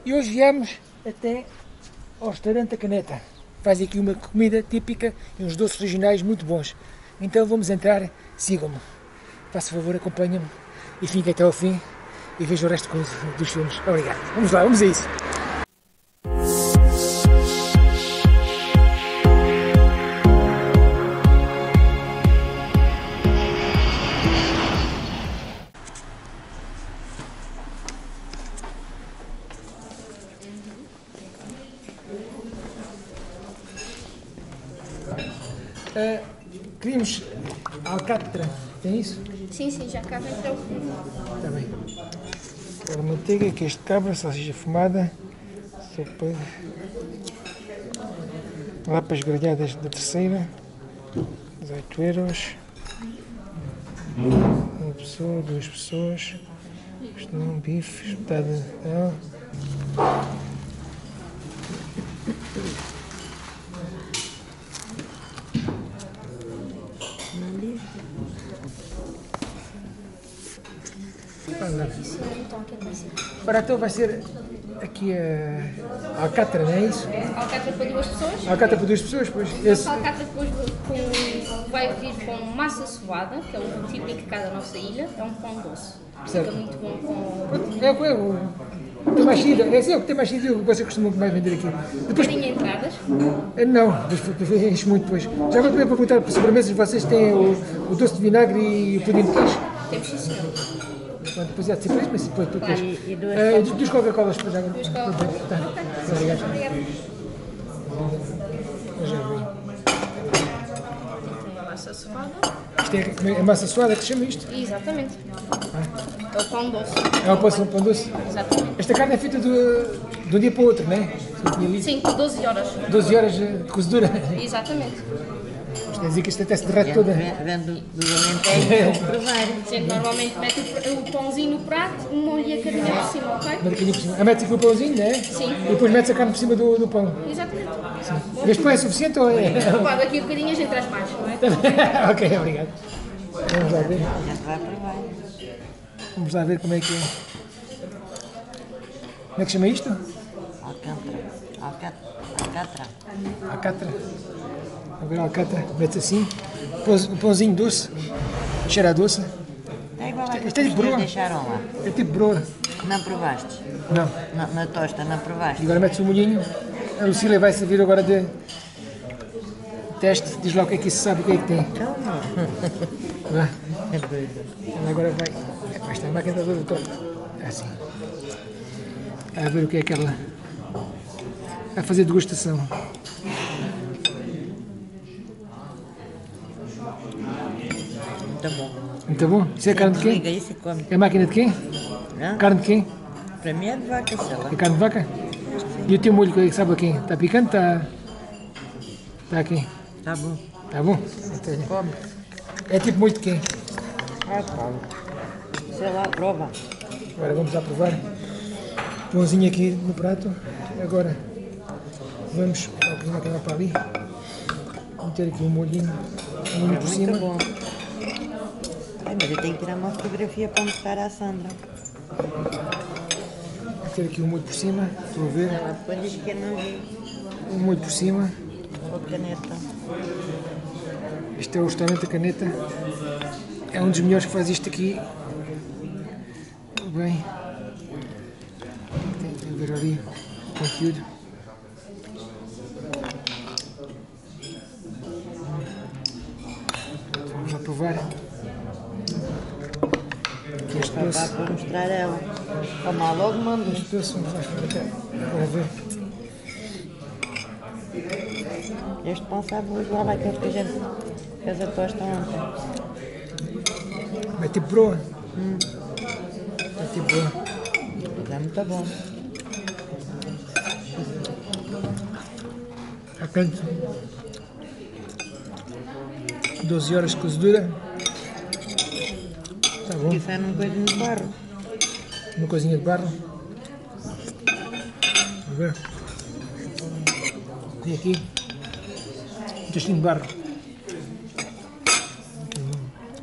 E hoje viemos até ao restaurante A Caneta. Faz aqui uma comida típica e uns doces regionais muito bons. Então vamos entrar, sigam-me. Faça favor, acompanhem-me e fiquem até ao fim e vejam o resto dos filmes. Obrigado. Vamos lá, vamos a isso. Queríamos alcatra, tem isso? Sim, já cá vem até o fim. Está bem. Agora manteiga, queijo de cabra, salsicha fumada, sopa, lapas grelhadas da terceira, 18 euros, uma pessoa, duas pessoas, um bife, espetado de não. Ora, então vai ser aqui a alcatra, não é isso? Alcatra para duas pessoas. Alcatra para duas pessoas, pois. Essa alcatra depois vai vir com massa sovada, que é o típico de cada nossa ilha, é um pão doce. Fica muito bom com... Tem mais sentido, é o que tem mais sentido, o que você costuma mais vender aqui. Depois tem entradas? Não, enche muito depois. Já agora também para perguntar para sobremesas, vocês têm o doce de vinagre e o pudim de queijo? Temos sim, senhor. Depois há de ser preço, mas depois. E duas Coca-Colas para já. Duas Coca-Colas. Obrigado. Tem a massa sovada. Isto é a massa suada que se chama isto? Exatamente. É o pão doce. É o pão doce? Exatamente. Esta carne é feita de um dia para o outro, não é? Sim, por 12 horas. 12 horas de cozedura. Exatamente. Quer dizer que isto até se derrete toda. Vendo do Alentejo, provar. Gente, normalmente mete o pãozinho no prato, molho e a carinha por cima, ok? Marquinha por cima. Mete aqui o pãozinho, não é? Sim. E depois mete a carne por cima do pão. Exatamente. Este pão é suficiente ou é? Pá, daqui a bocadinho a gente traz mais, não é? Ok, obrigado. Vamos lá ver. A gente vai provar. Vamos lá ver como é que é. Como é que chama isto? Alcatra. Alcatra. Agora a alcatra, mete assim. Um pãozinho doce. Cheira a doce. É igual a que Isto é tipo os broa. deixaram lá. É tipo broa. Não provaste? Não. Na tosta, não provaste? E agora mete-se o molhinho. A Lucília vai servir agora de teste. Diz lá o que é que isso sabe, o que é que tem. Calma. Vá. É doido. Ela agora vai. Esta máquina está toda torta. Assim. A ver o que é que ela. A fazer degustação. Muito bom. Muito bom? Isso é carne de Liga quem? isso e come. É máquina de quem? Não? Carne de quem? Para mim é de vaca, sei lá. É carne de vaca? E o teu molho, que sabe a quem? Está picante? Está aqui? Tá bom. Está bom? Come. É tipo molho de quem? Come. Sei lá, prova. Agora vamos lá provar. Pãozinho aqui no prato. Agora vamos cozinhar aquela para ali. Meter aqui um molhinho por cima. Muito bom. Mas eu tenho que tirar uma fotografia para mostrar à Sandra. Meter aqui um molho por cima. Estou a ver. Ela depois diz que eu não vi. Um molho por cima. Ou caneta. Este é o restaurante A Caneta. É um dos melhores que faz isto aqui. Bem. Tem que ver ali o conteúdo. Vamos lá provar. Aqui este Vai doce. para mostrar ela. Toma logo, mando. Este doce vamos lá experimentar. Agora ver. Este pão sabe igual àqueles que a gente fez a tosta ontem. É tipo broa. É tipo broa. Mas é muito bom. Há quanto? 12 horas de cozedura. Está bom. Isso é num coisinho de barro. Uma coisinha de barro. Vamos ver. E aqui. Um textinho de barro.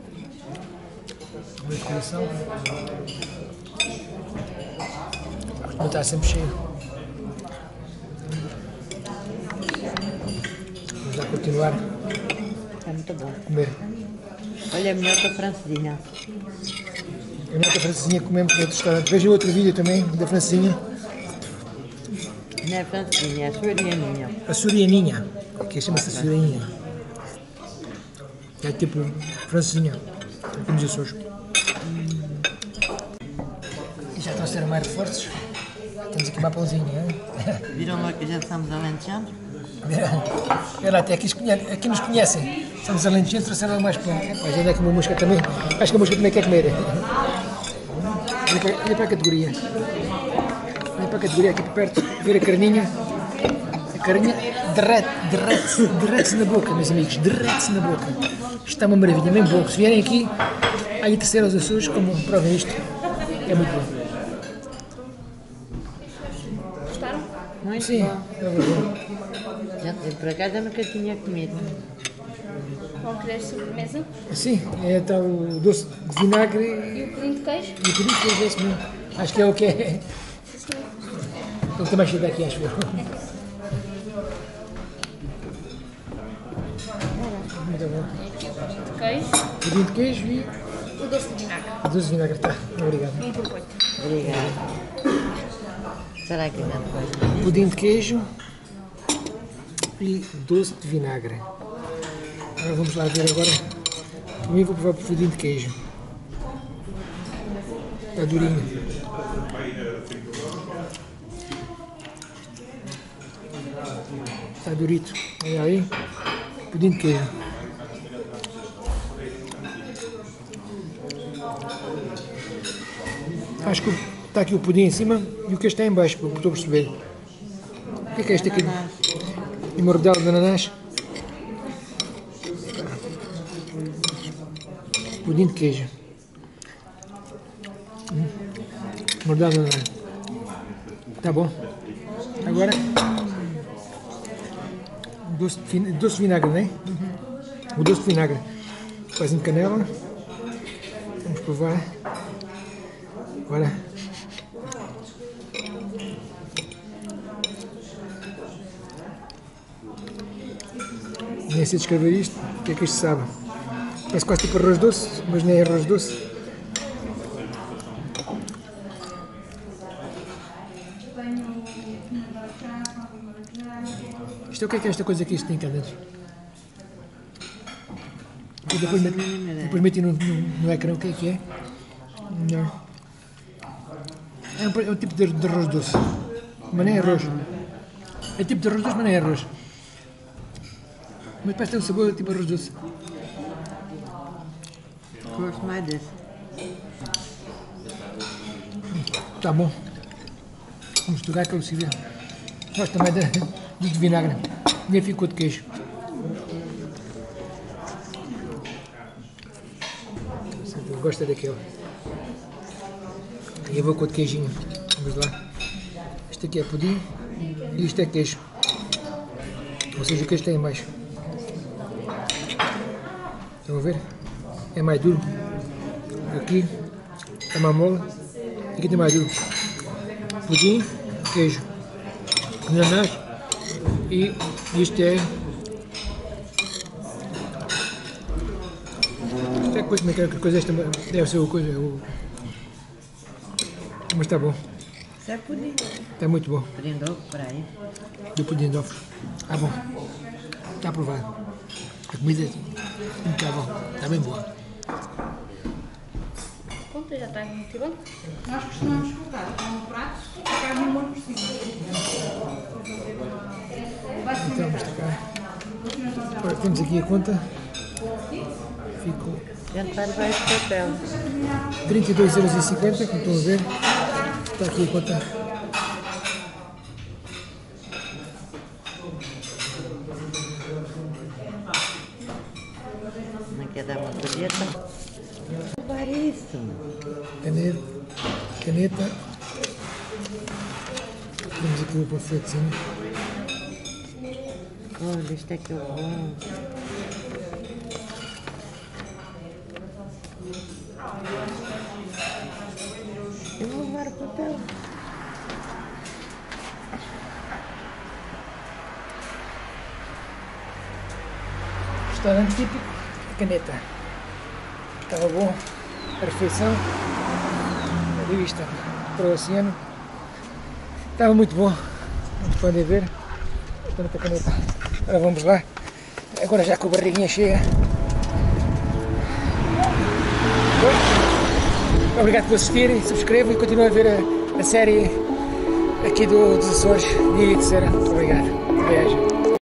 Uma decoração. Não está sempre cheio. Vamos lá continuar É muito bom. a comer. Olha, é melhor que a francesinha. A nota francesinha comemos no outro restaurante. Vejam outro vídeo também da francesinha. Não é francesinha, é sorianinha. A sorianinha, que chama-se sorianinha. É tipo francesinha, aqui nos Açores. E já estão a ser mais reforços. Temos aqui uma pãozinha. Viram lá que a gente somos alentejanos? Olha, até aqui nos conhecem. Somos alentejanos, trouxeram logo mais pão. Epá, já anda com uma mosca também. Acho que a mosca também quer comer. Olha para a categoria. Olha para a categoria aqui por perto. Ver a carninha. A carninha derrete-se na boca, meus amigos. Derrete-se na boca. Isto está uma maravilha, bem bom. Se vierem aqui, aí terceiro aos Açores, como provem isto, é muito bom. Gostaram? Muito Sim, bom. é bom. Já, por acaso eu nunca tinha comido. Vão querer sobremesa? Sim, é tal o doce de vinagre E o pudim de queijo? e por isso é esse mesmo. Acho que é o que é. Sim, senhor. Ele também chega aqui, acho eu. Muito bom. Aqui o pudim de queijo, Pudim de queijo e o doce de vinagre. doce de vinagre. Tá, obrigado. 1 por 8. Obrigada. Será que ainda depois? Pudim de queijo e doce de vinagre. Agora vamos lá ver agora. Primeiro vou provar o pudim de queijo. Está durinho. Está durito. Olha aí. Pudim de queijo. Acho que está aqui o pudim em cima e o queijo está em baixo, pelo que estou a perceber. O que é este aqui? E uma rodela de ananás. Pudim de queijo. Rodela de ananás. Tá bom. Agora, doce de vinagre, não é? O doce de vinagre. Fazem canela. Vamos provar. Agora. Nem sei descrever isto. O que é que isto sabe? Parece quase tipo arroz doce, mas nem é arroz doce. Isto é o que é esta coisa que isto tem cá dentro? E depois meti no ecrã o que é? Não. É um tipo de arroz doce, mas nem é arroz. É tipo de arroz doce, mas nem é arroz. Mas parece ter um sabor tipo arroz doce. Gosto mais desse. Tá bom. Vamos misturar aquele cílio. Gosto também de vinagre. Nem ficou de queijo. Eu gosto daquele. E eu vou com o de queijinho. Vamos lá. Isto aqui é pudim e isto é queijo. Ou seja, o queijo está em baixo. Estão a ver? É mais duro. Aqui é mais mole. Aqui tem mais duro. Pudim, queijo, ananás e isto é. Isto é coisa, como é que coisa esta deve ser o coisa. Mas está bom. Isso é pudim. Está muito bom. Pudim de ovo, por aí. Do pudim de ovos. Está bom. Está aprovado. A comida está bom. Está bem boa. Pronto, já está muito bom. Nós costumamos colocar um prato e carne no molho por cima. Então, vamos cá. Agora temos aqui a conta. Ficou A gente vai levar este papel. 32,50 €, como estão a ver. Está aqui a conta. Não quer dar uma colheita? Levar isso. Caneta. Temos aqui o panfletinho. Olha, isto é que é bom. Eu vou levar o papel. restaurante típico de Caneta. Estava bom, a refeição, a vista para o oceano. Estava muito bom, como podem ver, restaurante da Caneta. Agora vamos lá, agora já com a barriguinha cheia. Obrigado por assistirem, subscrevam e continuem a ver a série aqui dos Açores, Ilha Terceira. Muito obrigado. Beijo.